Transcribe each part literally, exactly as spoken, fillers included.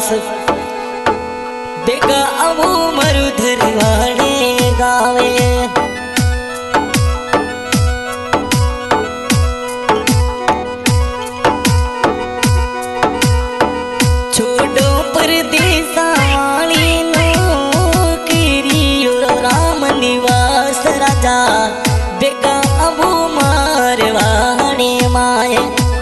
निवास बेगा अबू मरुधर वाले गावे छोड़ो परदेसा वाली नौकरी और राम निवास राजा बेगा अबू मारवाड़ी माए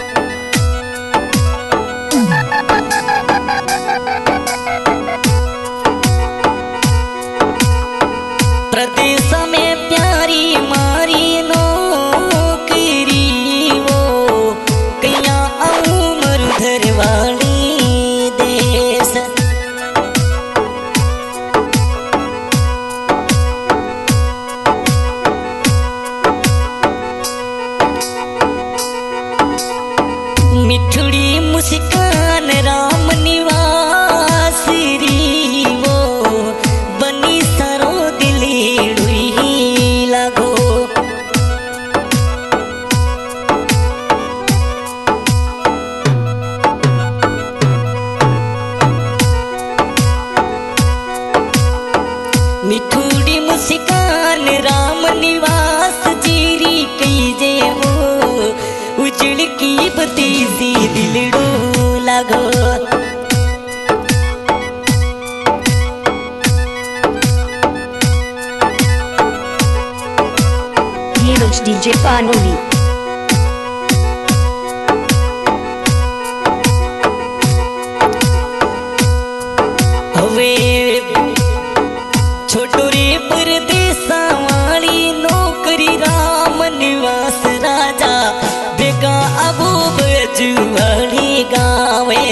प्रदेश में प्यारी मारी नौकरी वो कैया मरुधर वाली देश मिठुड़ी मुस्कान राम निवास री वो बनी सरो दिली डुई लागो मिठुड़ी मुस्कान राम निवास जीरी कई जे वो उजड़ की बती सी दिलड़ो लागो Neeraj D J Panoli हवे छोटो रे परदेसा वाली नौकरी राम निवास राजा बेगा अबू बजुवाड़ी गावे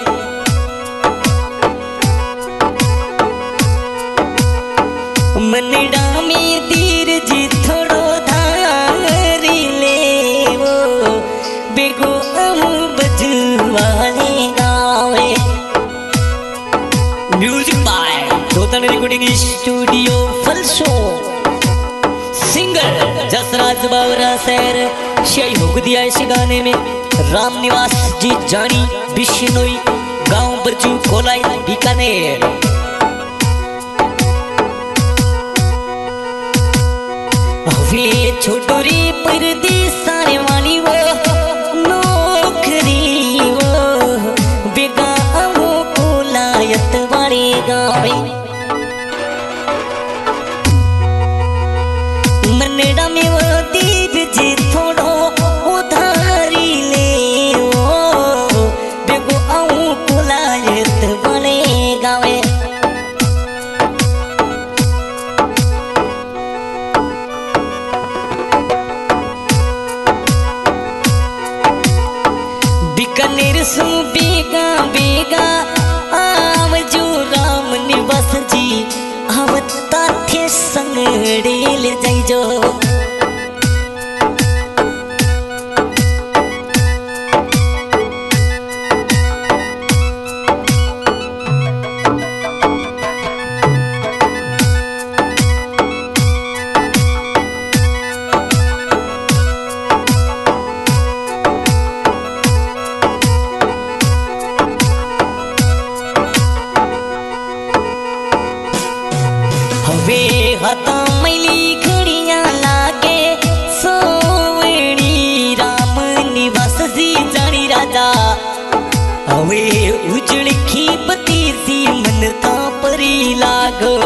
मनड़ा में तीर जी थोड़ो धारी ले वो बेगो अबू बजुवाड़ी गावे म्यूजिक बाय दोतन रिकॉर्डिंग स्टूडियो फलसो सिंगर जसराज बावरा सैर शय हो दिया इस गाने में राम निवास जी जानी बिश्नोई गांव बरजू कोलाई बीकानेर वे छोटो रे परदेसा वाली वो नौकरी वो बेगा वो कोलायत वाले गावे मनड़ा में वो दीप जी थोड़ो उधारी ले वो बेगो आऊं कोलायत वाले गावे बीकानेर सु बेगा बेगा आव जो राम निवास जी आवता थे संगड़ेल जाई जो वे हता मैली घड़िया लागे सोवणी राम निवास जी जानी राजा हवे उजड़ की बती सी मनता परी लागो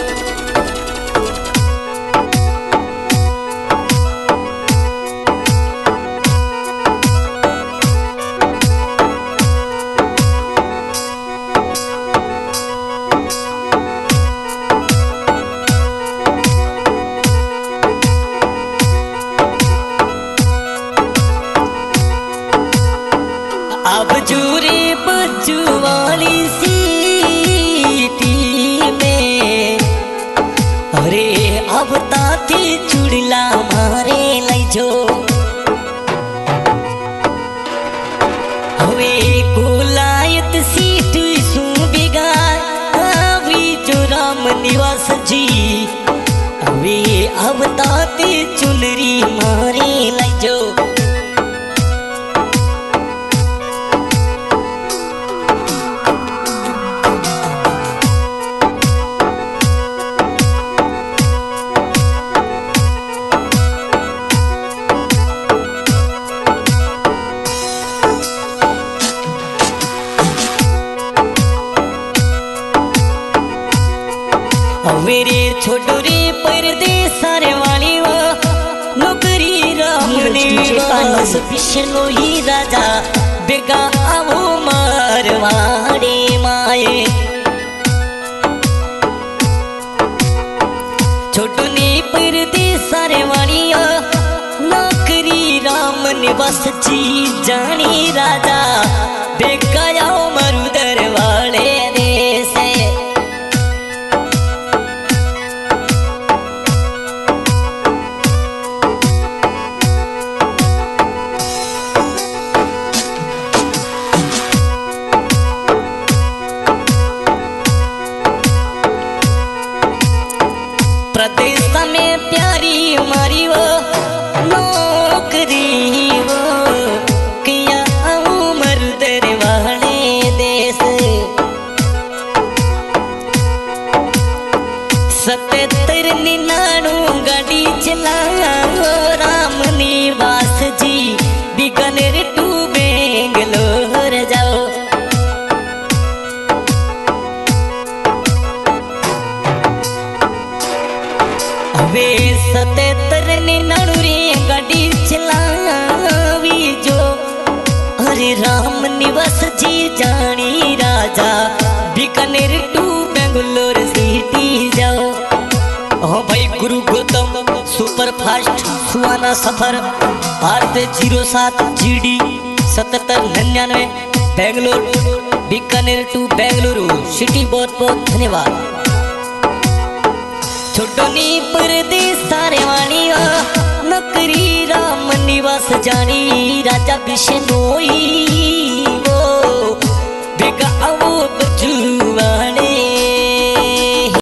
अब जूरे बच्चू वाली सीटी में अरे अब ताती चुड़ला मारे लाई जो हवे कोलायत सीट सु बिगा अभी जो राम निवास जी हवे अब ताती चुनरी मारे लाई जो मेरे छोटो रे परदेस सारे वाली वो नौकरी राम निवास बिश्नोई राजा बेगा आवो मारवाड़े माए छोटो ने परदेस सारे वाली नौकरी राम निवास जी जानी राजा बेगा आओ मरुदर वाले देश प्रदेश में प्यारी हमारी वो नौकरी वो किया उमर दरवाने देश सतहत्तर निन्यानू गाड़ी चला राम निवास जी बीकानेर टू बेंगलोर जाओ वे सतहत्तर निन्यानू रे गाड़ी चलावी जो अरे राम निवास जी जानी राजा बीकानेर टू बेंगलोर सिटी जाओ। हाँ भाई गुरु गौतम सुपर फास्ट सुहाना सफर आठ जीरो सात जी डी सतहत्तर निन्यानवे बेंगलोर बीकानेर टू बेंगलुरु सिटी बहुत बहुत धन्यवाद। छोटो नी परदेस सारे वाणी नौकरी राम निवास जानी राजा बिश्नोई वो बेगा वो बजुआ